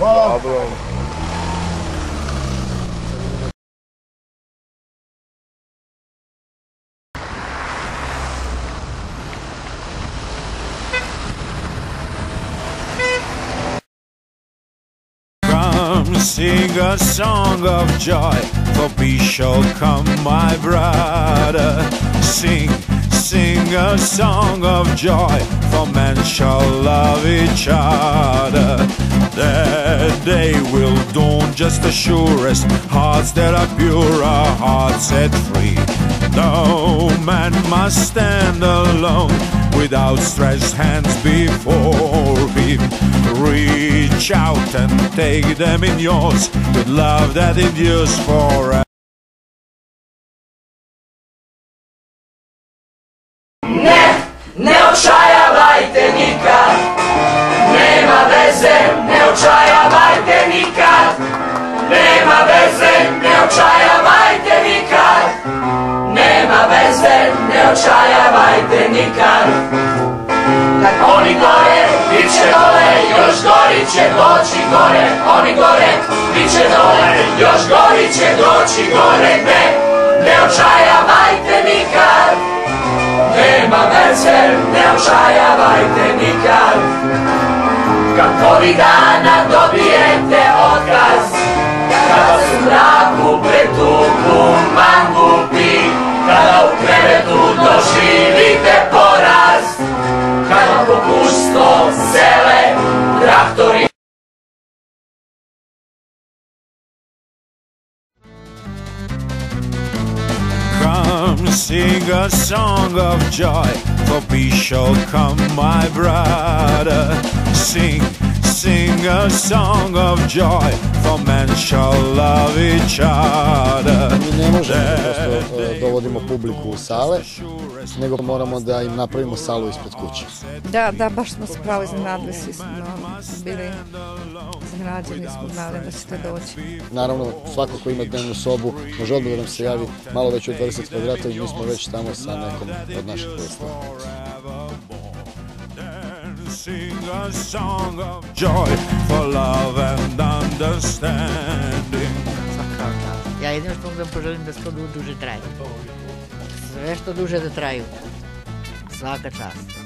Hvala. Sing a song of joy, for peace shall come, my brother. Sing a song of joy, for men shall love each other. That day will dawn, just assure us, hearts that are pure are hearts set free. No man must stand alone with outstretched hands before him. Reach out and take them in yours with love that endures forever. Ne očajavajte nikad, nema veze, ne očajavajte nikad, nema veze, ne očajavajte nikad, nema veze, ne očajavajte nikad. Oni gore, bit će dole, još gori će doći gore, oni gore, bit će dole, još gori će doći gore, ne očajavajte nikad. Nema veze, ne očajavajte nikad. Kad ovih dana dobijete otkaz, kada su u mraku pretuku mangupi, kada u krevetu doživite poraz, kada po pusto sele traktori. Sing a song of joy, for peace shall come, my brother. Sing a song of joy, for men shall love each other. Mi ne možemo prosto dovodimo publiku u sale, nego moramo da im napravimo salu ispred kuće. Da, baš smo se pravo iznenadili, svi smo bili iznenađeni, smo znali da ćete doći. Naravno, svako ko ima dnevnu sobu može odmah da nam se javi, malo već od 20 kvadrata i mi smo već tamo sa nekom od naših predstava. Sing a song of joy, for love and understanding. Ja jedino što mogu da poželim da što duže traju. Sve što duže da traju. Svaka čast.